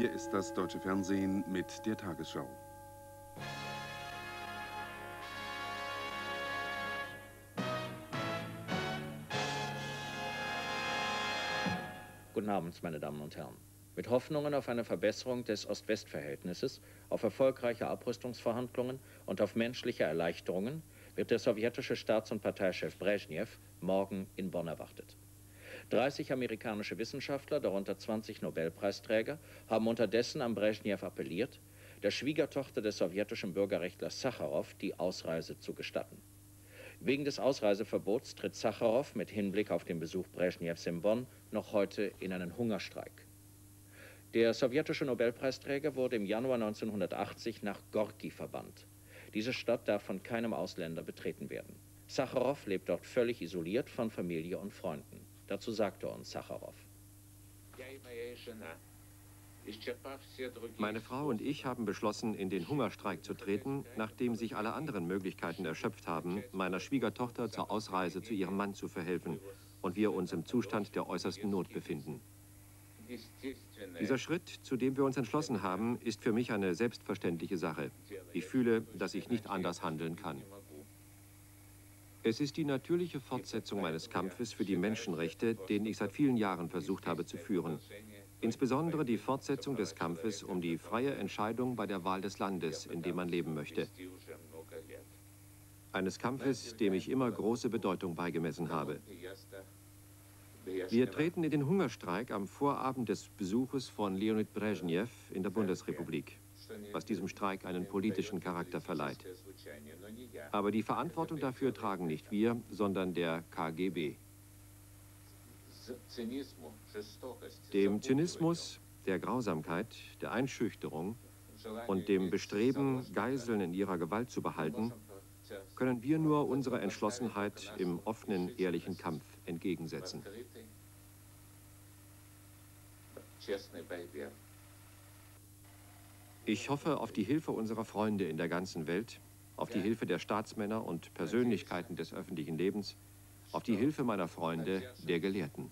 Hier ist das Deutsche Fernsehen mit der Tagesschau. Guten Abend, meine Damen und Herren. Mit Hoffnungen auf eine Verbesserung des Ost-West-Verhältnisses, auf erfolgreiche Abrüstungsverhandlungen und auf menschliche Erleichterungen wird der sowjetische Staats- und Parteichef Brezhnev morgen in Bonn erwartet. 30 amerikanische Wissenschaftler, darunter 20 Nobelpreisträger, haben unterdessen an Brezhnev appelliert, der Schwiegertochter des sowjetischen Bürgerrechtlers Sacharow die Ausreise zu gestatten. Wegen des Ausreiseverbots tritt Sacharow mit Hinblick auf den Besuch Brezhnevs in Bonn noch heute in einen Hungerstreik. Der sowjetische Nobelpreisträger wurde im Januar 1980 nach Gorki verbannt. Diese Stadt darf von keinem Ausländer betreten werden. Sacharow lebt dort völlig isoliert von Familie und Freunden. Dazu sagte uns Sacharow: Meine Frau und ich haben beschlossen, in den Hungerstreik zu treten, nachdem sich alle anderen Möglichkeiten erschöpft haben, meiner Schwiegertochter zur Ausreise zu ihrem Mann zu verhelfen und wir uns im Zustand der äußersten Not befinden. Dieser Schritt, zu dem wir uns entschlossen haben, ist für mich eine selbstverständliche Sache. Ich fühle, dass ich nicht anders handeln kann. Es ist die natürliche Fortsetzung meines Kampfes für die Menschenrechte, den ich seit vielen Jahren versucht habe zu führen. Insbesondere die Fortsetzung des Kampfes um die freie Entscheidung bei der Wahl des Landes, in dem man leben möchte. Eines Kampfes, dem ich immer große Bedeutung beigemessen habe. Wir treten in den Hungerstreik am Vorabend des Besuches von Leonid Brezhnev in der Bundesrepublik, was diesem Streik einen politischen Charakter verleiht. Aber die Verantwortung dafür tragen nicht wir, sondern der KGB. Dem Zynismus, der Grausamkeit, der Einschüchterung und dem Bestreben, Geiseln in ihrer Gewalt zu behalten, können wir nur unsere Entschlossenheit im offenen, ehrlichen Kampf entgegensetzen. Ich hoffe auf die Hilfe unserer Freunde in der ganzen Welt, auf die Hilfe der Staatsmänner und Persönlichkeiten des öffentlichen Lebens, auf die Hilfe meiner Freunde, der Gelehrten.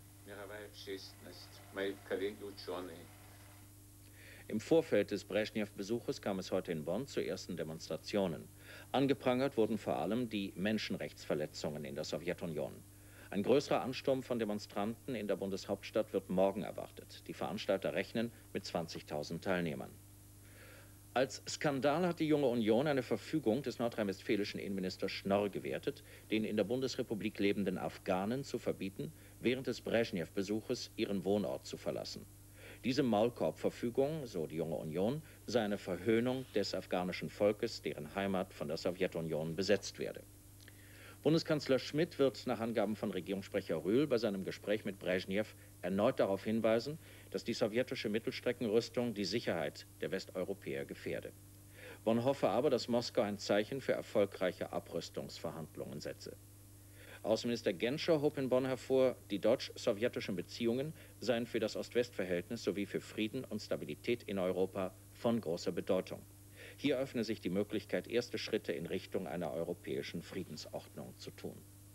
Im Vorfeld des Brezhnev-Besuches kam es heute in Bonn zu ersten Demonstrationen. Angeprangert wurden vor allem die Menschenrechtsverletzungen in der Sowjetunion. Ein größerer Ansturm von Demonstranten in der Bundeshauptstadt wird morgen erwartet. Die Veranstalter rechnen mit 20.000 Teilnehmern. Als Skandal hat die Junge Union eine Verfügung des nordrhein-westfälischen Innenministers Schnorr gewertet, den in der Bundesrepublik lebenden Afghanen zu verbieten, während des Brezhnev-Besuches ihren Wohnort zu verlassen. Diese Maulkorbverfügung, so die Junge Union, sei eine Verhöhnung des afghanischen Volkes, deren Heimat von der Sowjetunion besetzt werde. Bundeskanzler Schmidt wird nach Angaben von Regierungssprecher Rühl bei seinem Gespräch mit Brezhnev erneut darauf hinweisen, dass die sowjetische Mittelstreckenrüstung die Sicherheit der Westeuropäer gefährde. Bonn hoffe aber, dass Moskau ein Zeichen für erfolgreiche Abrüstungsverhandlungen setze. Außenminister Genscher hob in Bonn hervor, die deutsch-sowjetischen Beziehungen seien für das Ost-West-Verhältnis sowie für Frieden und Stabilität in Europa von großer Bedeutung. Hier öffne sich die Möglichkeit, erste Schritte in Richtung einer europäischen Friedensordnung zu tun.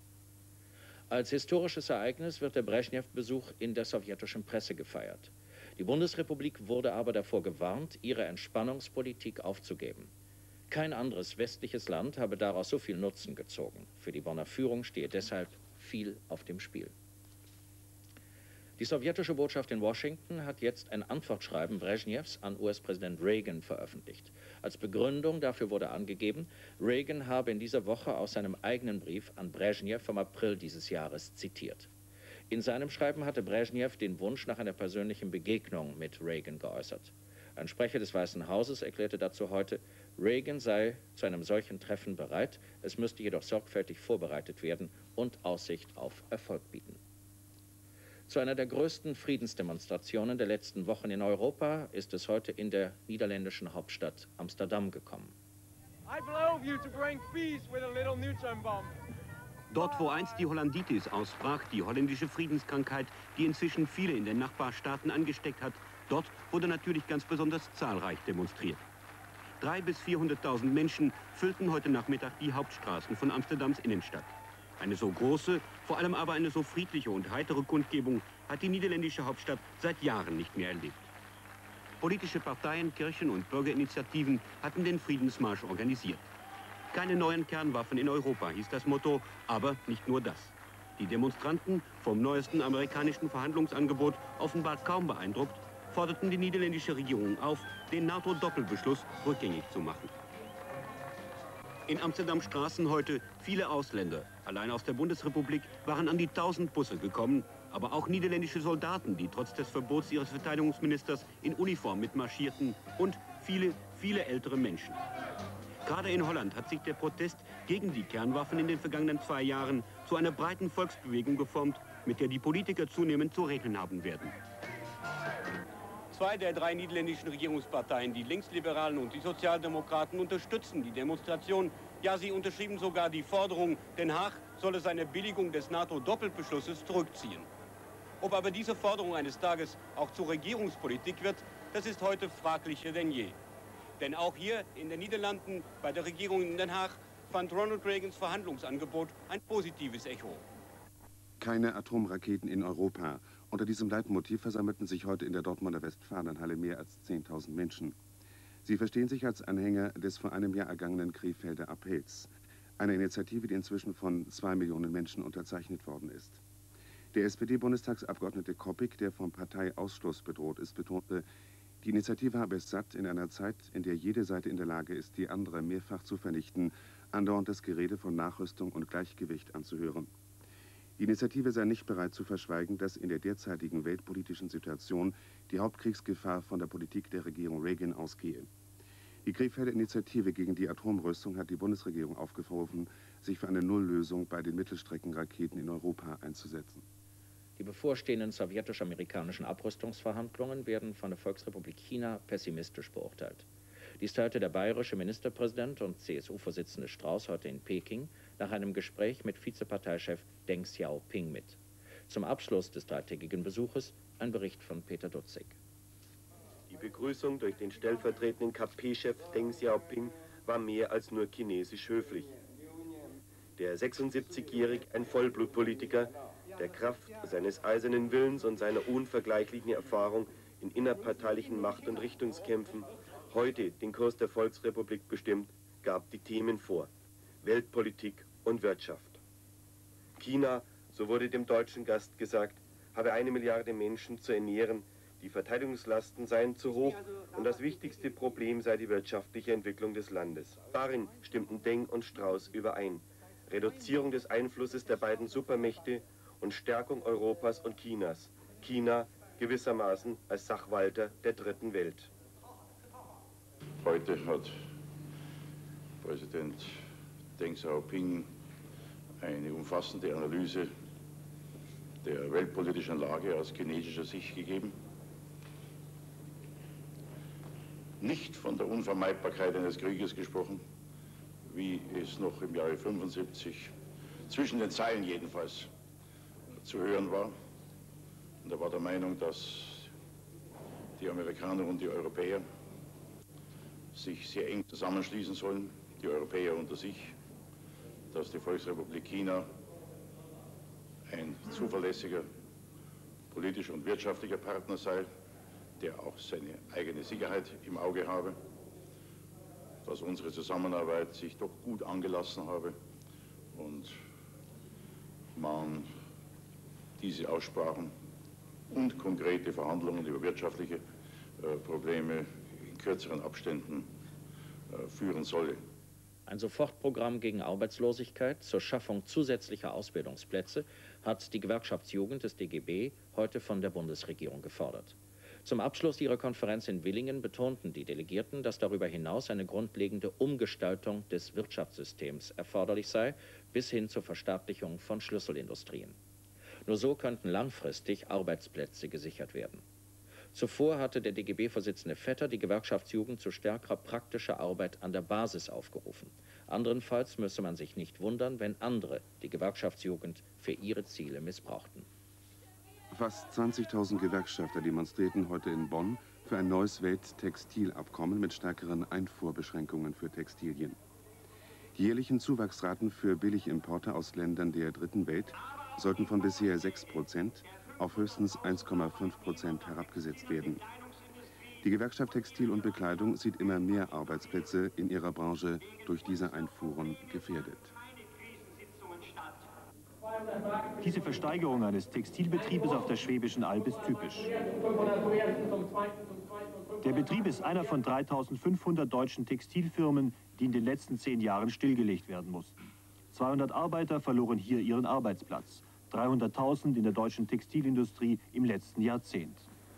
Als historisches Ereignis wird der Brezhnev-Besuch in der sowjetischen Presse gefeiert. Die Bundesrepublik wurde aber davor gewarnt, ihre Entspannungspolitik aufzugeben. Kein anderes westliches Land habe daraus so viel Nutzen gezogen. Für die Bonner Führung stehe deshalb viel auf dem Spiel. Die sowjetische Botschaft in Washington hat jetzt ein Antwortschreiben Brezhnevs an US-Präsident Reagan veröffentlicht. Als Begründung dafür wurde angegeben, Reagan habe in dieser Woche aus seinem eigenen Brief an Brezhnev vom April dieses Jahres zitiert. In seinem Schreiben hatte Brezhnev den Wunsch nach einer persönlichen Begegnung mit Reagan geäußert. Ein Sprecher des Weißen Hauses erklärte dazu heute, Reagan sei zu einem solchen Treffen bereit, es müsste jedoch sorgfältig vorbereitet werden und Aussicht auf Erfolg bieten. Zu einer der größten Friedensdemonstrationen der letzten Wochen in Europa ist es heute in der niederländischen Hauptstadt Amsterdam gekommen. Dort, wo einst die Hollanditis ausbrach, die holländische Friedenskrankheit, die inzwischen viele in den Nachbarstaaten angesteckt hat, dort wurde natürlich ganz besonders zahlreich demonstriert. 300.000 bis 400.000 Menschen füllten heute Nachmittag die Hauptstraßen von Amsterdams Innenstadt. Eine so große, vor allem aber eine so friedliche und heitere Kundgebung hat die niederländische Hauptstadt seit Jahren nicht mehr erlebt. Politische Parteien, Kirchen und Bürgerinitiativen hatten den Friedensmarsch organisiert. Keine neuen Kernwaffen in Europa hieß das Motto, aber nicht nur das. Die Demonstranten, vom neuesten amerikanischen Verhandlungsangebot offenbar kaum beeindruckt, forderten die niederländische Regierung auf, den NATO-Doppelbeschluss rückgängig zu machen. In Amsterdams Straßen heute viele Ausländer. Allein aus der Bundesrepublik waren an die 1000 Busse gekommen, aber auch niederländische Soldaten, die trotz des Verbots ihres Verteidigungsministers in Uniform mitmarschierten und viele ältere Menschen. Gerade in Holland hat sich der Protest gegen die Kernwaffen in den vergangenen 2 Jahren zu einer breiten Volksbewegung geformt, mit der die Politiker zunehmend zu rechnen haben werden. 2 der 3 niederländischen Regierungsparteien, die Linksliberalen und die Sozialdemokraten, unterstützen die Demonstration. Ja, sie unterschrieben sogar die Forderung, Den Haag solle seine Billigung des NATO-Doppelbeschlusses zurückziehen. Ob aber diese Forderung eines Tages auch zur Regierungspolitik wird, das ist heute fraglicher denn je. Denn auch hier in den Niederlanden, bei der Regierung in Den Haag, fand Ronald Reagans Verhandlungsangebot ein positives Echo. Keine Atomraketen in Europa. Unter diesem Leitmotiv versammelten sich heute in der Dortmunder Westfalenhalle mehr als 10.000 Menschen. Sie verstehen sich als Anhänger des vor einem Jahr ergangenen Krefelder Appells, einer Initiative, die inzwischen von 2 Millionen Menschen unterzeichnet worden ist. Der SPD-Bundestagsabgeordnete Koppig, der vom Parteiausschluss bedroht ist, betonte, die Initiative habe es satt, in einer Zeit, in der jede Seite in der Lage ist, die andere mehrfach zu vernichten, andauernd das Gerede von Nachrüstung und Gleichgewicht anzuhören. Die Initiative sei nicht bereit zu verschweigen, dass in der derzeitigen weltpolitischen Situation die Hauptkriegsgefahr von der Politik der Regierung Reagan ausgehe. Die Krefelder Initiative gegen die Atomrüstung hat die Bundesregierung aufgerufen, sich für eine Nulllösung bei den Mittelstreckenraketen in Europa einzusetzen. Die bevorstehenden sowjetisch-amerikanischen Abrüstungsverhandlungen werden von der Volksrepublik China pessimistisch beurteilt. Dies teilte der bayerische Ministerpräsident und CSU-Vorsitzende Strauß heute in Peking nach einem Gespräch mit Vizeparteichef Deng Xiaoping mit. Zum Abschluss des 3-tägigen Besuches ein Bericht von Peter Dutzig. Die Begrüßung durch den stellvertretenden KP-Chef Deng Xiaoping war mehr als nur chinesisch höflich. Der 76-Jährige, ein Vollblutpolitiker, der Kraft seines eisernen Willens und seiner unvergleichlichen Erfahrung in innerparteilichen Macht- und Richtungskämpfen heute den Kurs der Volksrepublik bestimmt, gab die Themen vor: Weltpolitik und Wirtschaft. China, so wurde dem deutschen Gast gesagt, habe 1 Milliarde Menschen zu ernähren, die Verteidigungslasten seien zu hoch und das wichtigste Problem sei die wirtschaftliche Entwicklung des Landes. Darin stimmten Deng und Strauß überein: Reduzierung des Einflusses der beiden Supermächte und Stärkung Europas und Chinas. China gewissermaßen als Sachwalter der Dritten Welt. Heute hat Präsident Deng Xiaoping eine umfassende Analyse der weltpolitischen Lage aus chinesischer Sicht gegeben. Nicht von der Unvermeidbarkeit eines Krieges gesprochen, wie es noch im Jahre 1975, zwischen den Zeilen jedenfalls, zu hören war. Und er war der Meinung, dass die Amerikaner und die Europäer sich sehr eng zusammenschließen sollen, die Europäer unter sich, dass die Volksrepublik China ein zuverlässiger politischer und wirtschaftlicher Partner sei, der auch seine eigene Sicherheit im Auge habe, dass unsere Zusammenarbeit sich doch gut angelassen habe und man diese Aussprachen und konkrete Verhandlungen über wirtschaftliche Probleme in kürzeren Abständen führen solle. Ein Sofortprogramm gegen Arbeitslosigkeit zur Schaffung zusätzlicher Ausbildungsplätze hat die Gewerkschaftsjugend des DGB heute von der Bundesregierung gefordert. Zum Abschluss ihrer Konferenz in Villingen betonten die Delegierten, dass darüber hinaus eine grundlegende Umgestaltung des Wirtschaftssystems erforderlich sei, bis hin zur Verstaatlichung von Schlüsselindustrien. Nur so könnten langfristig Arbeitsplätze gesichert werden. Zuvor hatte der DGB-Vorsitzende Vetter die Gewerkschaftsjugend zu stärkerer praktischer Arbeit an der Basis aufgerufen. Anderenfalls müsse man sich nicht wundern, wenn andere die Gewerkschaftsjugend für ihre Ziele missbrauchten. Fast 20.000 Gewerkschafter demonstrierten heute in Bonn für ein neues Welttextilabkommen mit stärkeren Einfuhrbeschränkungen für Textilien. Die jährlichen Zuwachsraten für Billigimporte aus Ländern der Dritten Welt sollten von bisher 6% auf höchstens 1,5% herabgesetzt werden. Die Gewerkschaft Textil und Bekleidung sieht immer mehr Arbeitsplätze in ihrer Branche durch diese Einfuhren gefährdet. Diese Versteigerung eines Textilbetriebes auf der Schwäbischen Alb ist typisch. Der Betrieb ist einer von 3.500 deutschen Textilfirmen, die in den letzten 10 Jahren stillgelegt werden mussten. 200 Arbeiter verloren hier ihren Arbeitsplatz, 300.000 in der deutschen Textilindustrie im letzten Jahrzehnt.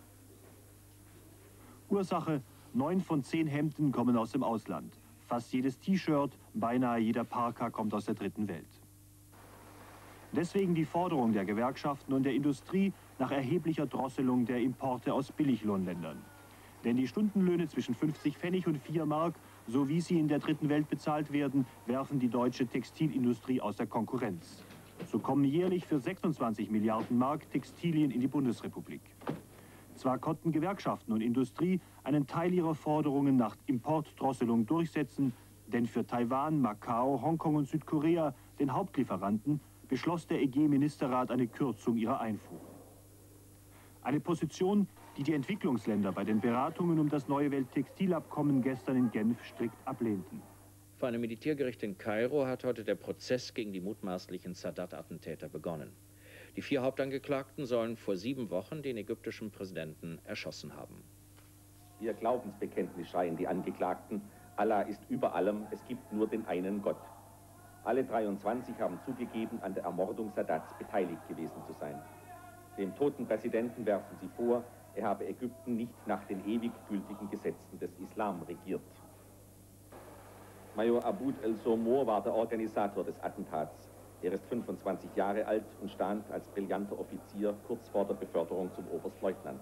Ursache: 9 von 10 Hemden kommen aus dem Ausland. Fast jedes T-Shirt, beinahe jeder Parka kommt aus der dritten Welt. Deswegen die Forderung der Gewerkschaften und der Industrie nach erheblicher Drosselung der Importe aus Billiglohnländern. Denn die Stundenlöhne zwischen 50 Pfennig und 4 Mark, so wie sie in der dritten Welt bezahlt werden, werfen die deutsche Textilindustrie aus der Konkurrenz. So kommen jährlich für 26 Milliarden Mark Textilien in die Bundesrepublik. Zwar konnten Gewerkschaften und Industrie einen Teil ihrer Forderungen nach Importdrosselung durchsetzen, denn für Taiwan, Macau, Hongkong und Südkorea, den Hauptlieferanten, beschloss der EG-Ministerrat eine Kürzung ihrer Einfuhr. Eine Position, die die Entwicklungsländer bei den Beratungen um das neue Welttextilabkommen gestern in Genf strikt ablehnten. Vor einem Militärgericht in Kairo hat heute der Prozess gegen die mutmaßlichen Sadat-Attentäter begonnen. Die 4 Hauptangeklagten sollen vor 7 Wochen den ägyptischen Präsidenten erschossen haben. Ihr Glaubensbekenntnis schreien die Angeklagten: Allah ist über allem, es gibt nur den einen Gott. Alle 23 haben zugegeben, an der Ermordung Sadats beteiligt gewesen zu sein. Dem toten Präsidenten werfen sie vor, er habe Ägypten nicht nach den ewig gültigen Gesetzen des Islam regiert. Major Aboud El-Somor war der Organisator des Attentats. Er ist 25 Jahre alt und stand als brillanter Offizier kurz vor der Beförderung zum Oberstleutnant.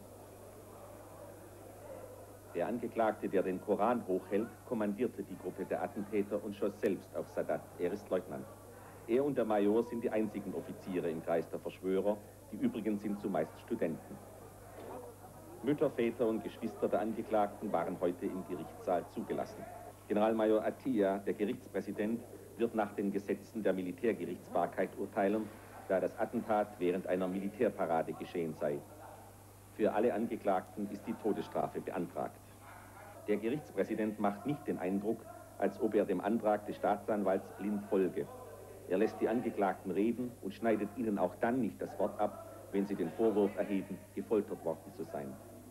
Der Angeklagte, der den Koran hochhält, kommandierte die Gruppe der Attentäter und schoss selbst auf Sadat. Er ist Leutnant. Er und der Major sind die einzigen Offiziere im Kreis der Verschwörer, die übrigen sind zumeist Studenten. Mütter, Väter und Geschwister der Angeklagten waren heute im Gerichtssaal zugelassen. Generalmajor Atiyah, der Gerichtspräsident, wird nach den Gesetzen der Militärgerichtsbarkeit urteilen, da das Attentat während einer Militärparade geschehen sei. Für alle Angeklagten ist die Todesstrafe beantragt. Der Gerichtspräsident macht nicht den Eindruck, als ob er dem Antrag des Staatsanwalts blind folge. Er lässt die Angeklagten reden und schneidet ihnen auch dann nicht das Wort ab, wenn sie den Vorwurf erheben, gefoltert worden zu sein.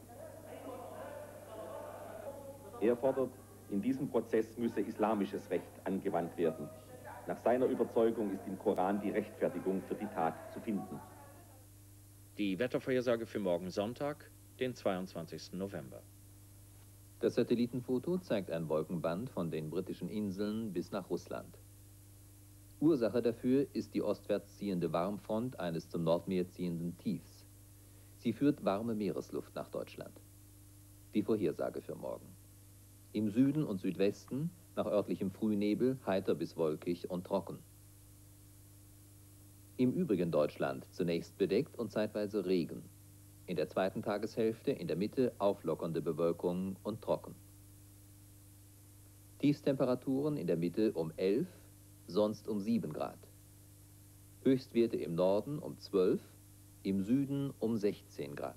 Er fordert, in diesem Prozess müsse islamisches Recht angewandt werden. Nach seiner Überzeugung ist im Koran die Rechtfertigung für die Tat zu finden. Die Wettervorhersage für morgen Sonntag, den 22. November. Das Satellitenfoto zeigt ein Wolkenband von den britischen Inseln bis nach Russland. Ursache dafür ist die ostwärts ziehende Warmfront eines zum Nordmeer ziehenden Tiefs. Sie führt warme Meeresluft nach Deutschland. Die Vorhersage für morgen. Im Süden und Südwesten, nach örtlichem Frühnebel, heiter bis wolkig und trocken. Im übrigen Deutschland zunächst bedeckt und zeitweise Regen. In der zweiten Tageshälfte in der Mitte auflockernde Bewölkung und trocken. Tiefstemperaturen in der Mitte um 11, sonst um 7 Grad. Höchstwerte im Norden um 12, im Süden um 16 Grad.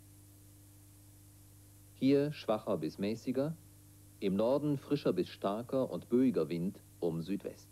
Hier schwacher bis mäßiger, im Norden frischer bis starker und böiger Wind um Südwest.